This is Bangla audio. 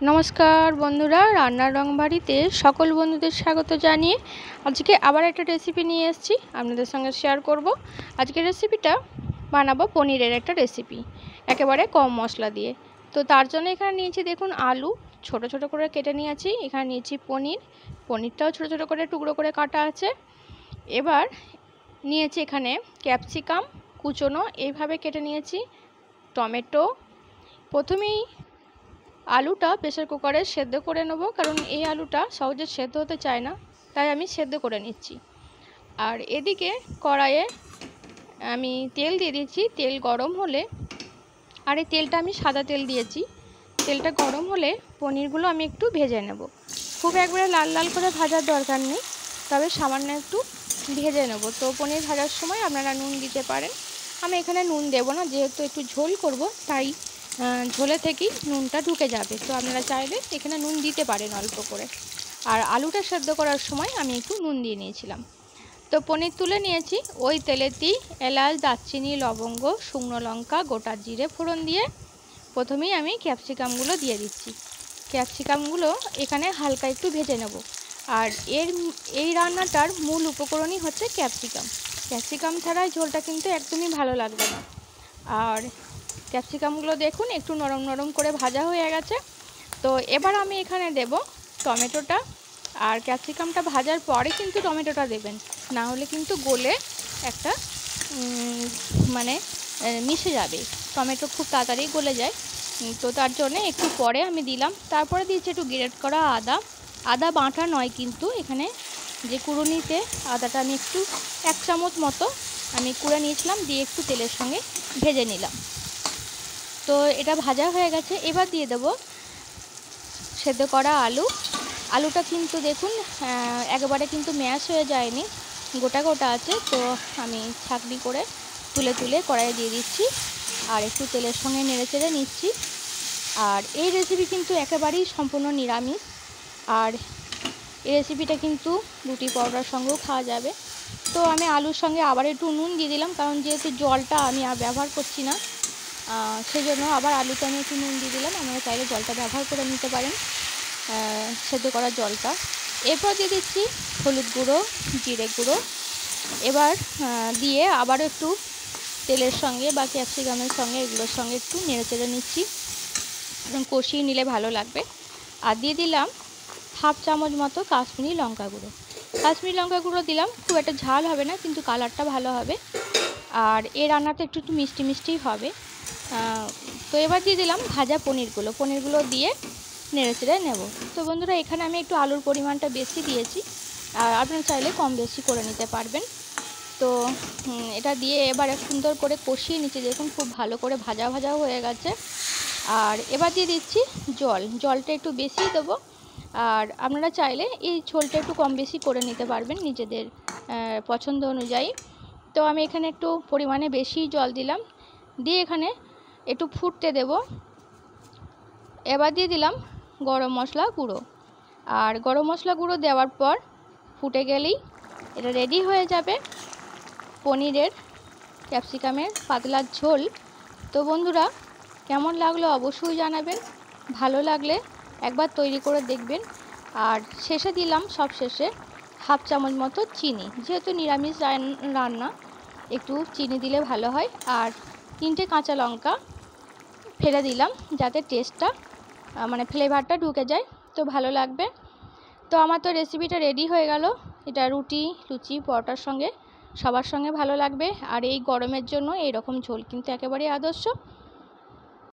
নমস্কার বন্ধুরা, রান্নার রংবাড়িতে সকল বন্ধুদের স্বাগত জানিয়ে আজকে আবার একটা রেসিপি নিয়ে এসেছি আপনাদের সঙ্গে শেয়ার করব। আজকের রেসিপিটা বানাবো পনিরের একটা রেসিপি, একেবারে কম মশলা দিয়ে। তো তার জন্য এখানে নিয়েছি দেখুন আলু ছোট ছোট করে কেটে নিয়েছি, এখানে নিয়েছি পনিরটাও ছোট ছোট করে টুকরো করে কাটা আছে। এবার নিয়েছি এখানে ক্যাপসিকাম কুচোনো এইভাবে কেটে নিয়েছি, টমেটো। প্রথমেই আলুটা প্রেসার কুকারে সেদ্ধ করে নেব, কারণ এই আলুটা সহজে সেদ্ধ হতে চায় না, তাই আমি সেদ্ধ করে নিচ্ছি। আর এদিকে কড়াইয়ে আমি তেল দিয়ে দিচ্ছি, তেল গরম হলে, আর এই তেলটা আমি সাদা তেল দিয়েছি, তেলটা গরম হলে পনিরগুলো আমি একটু ভেজে নেব। খুব একবারে লাল লাল করে ভাজার দরকার নেই, তবে সামান্য একটু ভেজে নেব। তো পনির ভাজার সময় আপনারা নুন দিতে পারেন, আমি এখানে নুন দেব না, যেহেতু একটু ঝোল করব তাই ঝোলে থেকেই নুনটা ঢুকে যাবে। তো আপনারা চাইলে এখানে নুন দিতে পারেন অল্প করে। আর আলুটা সেদ্ধ করার সময় আমি একটু নুন দিয়ে নিয়েছিলাম। তো পনির তুলে নিয়েছি, ওই তেলেতেই এলাচ দারচিনি লবঙ্গ শুকনো লঙ্কা গোটা জিরে ফোড়ন দিয়ে প্রথমেই আমি ক্যাপসিকামগুলো দিয়ে দিচ্ছি। ক্যাপসিকামগুলো এখানে হালকা একটু ভেজে নেব। আর এই রান্নাটার মূল উপকরণই হচ্ছে ক্যাপসিকাম ছাড়া ঝোলটা কিন্তু একদমই ভালো লাগবে না। আর ক্যাপসিকামগুলো দেখুন একটু নরম নরম করে ভাজা হয়ে গেছে। তো এবার আমি এখানে দেব টমেটোটা। আর ক্যাপসিকামটা ভাজার পরে কিন্তু টমেটোটা দেবেন, না হলে কিন্তু গলে একটা মানে মিশে যাবে। টমেটো খুব তাড়াতাড়ি গলে যায়, তো তার জন্য একটু পরে আমি দিলাম। তারপরে দিয়েছি একটু গ্রেট করা আদা বাটা নয় কিন্তু, এখানে যে কুড়ুনিতে আদাটা আমি একটু 1 চামচ মতো আমি কুড়ে নিয়েছিলাম, দিয়ে একটু তেলের সঙ্গে ভেজে নিলাম। তো এটা ভাজা হয়ে গেছে, এবার দিয়ে দেব সেদ্ধ করা আলুটা কিন্তু দেখুন একেবারে কিন্তু ম্যাশ হয়ে যায়নি, গোটা গোটা আছে। তো আমি ছাঁকনি করে তুলে তুলে কড়াইয়ে দিয়ে দিচ্ছি, আর একটু তেলের সঙ্গে নেড়ে চেড়ে নিচ্ছি। আর এই রেসিপি কিন্তু একেবারেই সম্পূর্ণ নিরামিষ, আর এই রেসিপিটা কিন্তু রুটি পরোটার সঙ্গেও খাওয়া যাবে। তো আমি আলুর সঙ্গে আবার একটু নুন দিয়ে দিলাম, কারণ যেহেতু জলটা আমি আর ব্যবহার করছি না, সেই জন্য আবার আলুতে আমি একটু নুন দিয়ে দিলাম। আপনারা চাইলে জলটা ব্যবহার করে নিতে পারেন, সেদ্ধ করা জলটা। এরপর দিয়ে দিচ্ছি হলুদ গুঁড়ো জিরে গুঁড়ো। এবার দিয়ে আবারও একটু তেলের সঙ্গে বা ক্যাপসিকামের সঙ্গে এগুলোর সঙ্গে একটু নেড়ে চেড়ে নিচ্ছি, কষিয়ে নিলে ভালো লাগবে। আর দিয়ে দিলাম 1/2 চামচ মতো কাশ্মীরি লঙ্কা গুঁড়ো দিলাম। খুব একটা ঝাল হবে না, কিন্তু কালারটা ভালো হবে। আর এই রান্নাটা একটু একটু মিষ্টি মিষ্টিই হবে। তো এবার দিয়ে দিলাম ভাজা পনিরগুলো দিয়ে নেড়ে চেড়ে নেব। তো বন্ধুরা, এখানে আমি একটু আলুর পরিমাণটা বেশি দিয়েছি, আর আপনারা চাইলে কম বেশি করে নিতে পারবেন। তো এটা দিয়ে এবার সুন্দর করে কষিয়ে নিচ্ছি, দেখুন খুব ভালো করে ভাজা ভাজাও হয়ে গেছে। আর এবার দিয়ে দিচ্ছি জলটা একটু বেশি দেবো, আর আপনারা চাইলে এই ঝোলটা একটু কম বেশি করে নিতে পারবেন নিজেদের পছন্দ অনুযায়ী। তো আমি এখানে একটু পরিমাণে বেশি জল দিলাম, দিয়ে এখানে একটু ফুটতে দেব। এবার দিয়ে দিলাম গরম মশলা গুঁড়ো। আর গরম মশলা গুঁড়ো দেওয়ার পর ফুটে গেলেই এটা রেডি হয়ে যাবে পনিরের ক্যাপসিকামের পাতলা ঝোল। তো বন্ধুরা, কেমন লাগলো অবশ্যই জানাবেন, ভালো লাগলে একবার তৈরি করে দেখবেন। আর শেষে দিলাম সব শেষে 1/2 চামচ মতো চিনি, যেহেতু নিরামিষ রান্না একটু চিনি দিলে ভালো হয়। আর 3টে কাঁচা লঙ্কা ফেলে দিলাম, যাতে টেস্টটা মানে ফ্লেভারটা ঢুকে যায়, তো ভালো লাগবে। তো আমার তো রেসিপিটা রেডি হয়ে গেল। এটা রুটি লুচি পরোটার সঙ্গে সবার সঙ্গে ভালো লাগবে। আর এই গরমের জন্য এই রকম ঝোল কিন্তু একেবারেই আদর্শ।